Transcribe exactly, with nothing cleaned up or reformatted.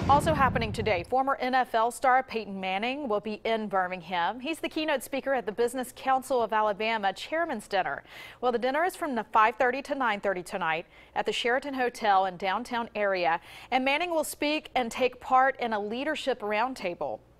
Also happening today, former N F L star Peyton Manning will be in Birmingham. He's the keynote speaker at the Business Council of Alabama Chairman's Dinner. Well, the dinner is from five thirty to nine thirty tonight at the Sheraton Hotel in downtown area, and Manning will speak and take part in a leadership roundtable.